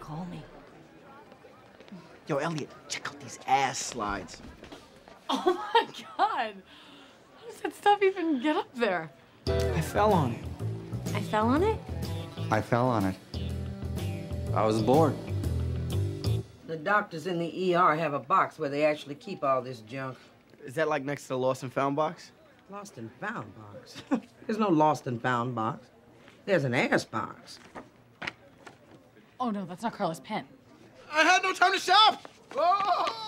call me. Yo, Elliot, check out these ass slides. Oh my God! How does that stuff even get up there? I fell on it. I fell on it? I fell on it. I was bored. The doctors in the ER have a box where they actually keep all this junk. Is that like next to the lost and found box? Lost and found box? There's no lost and found box. There's an ass box. Oh no, that's not Carla's pen. I had no time to shop! Oh!